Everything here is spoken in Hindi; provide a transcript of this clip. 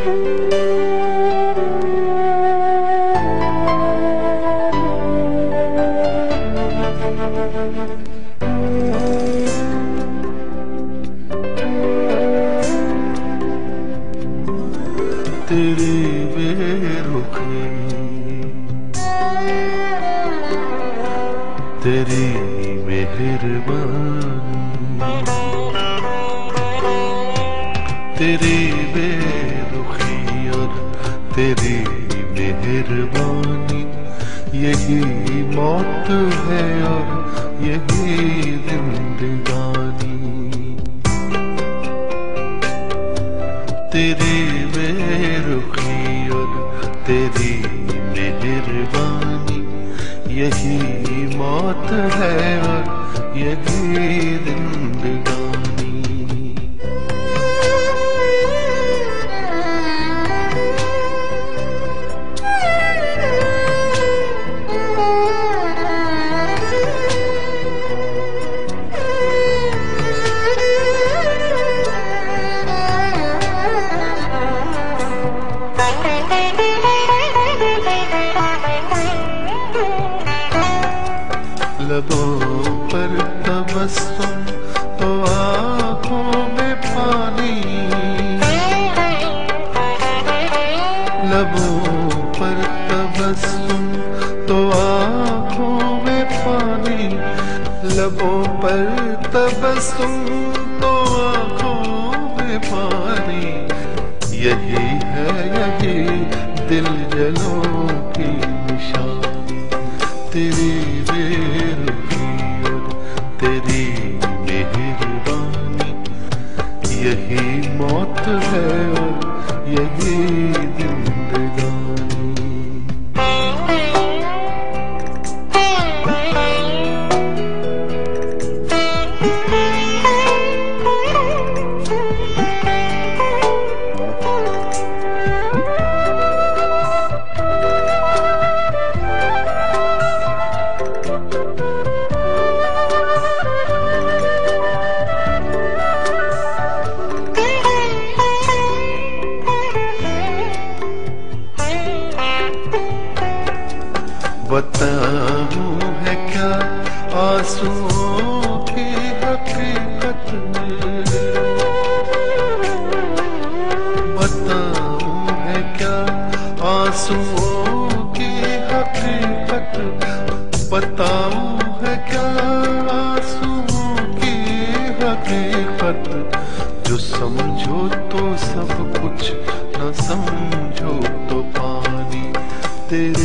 तेरी बेरुखी, तेरी मेहरबानी, तेरी बेरुखी और तेरी मेहरबानी, यही मौत है और यही जिंदगानी। तेरी बेरुखी और तेरी मेहरबानी, यही मौत है और यही जिंदगानी। लबों पर तबस्सुम तो आँखों में पानी, लबों पर तबस्सुम तो आँखों में पानी, लबों पर तबस्सुम तो आँखों में पानी, यही है यही दिल जलों की निशानी। तेरी बेरुखी और तेरी मेहरबानी, यही मौत है और यही जिंदगानी। बताऊं है क्या आंसुओं की हकीकत में, बताऊं है क्या आंसुओं की हकीकत, बताऊं है क्या आंसुओं की हकीकत। जो समझो तो सब कुछ, न समझो तो पानी। तेरे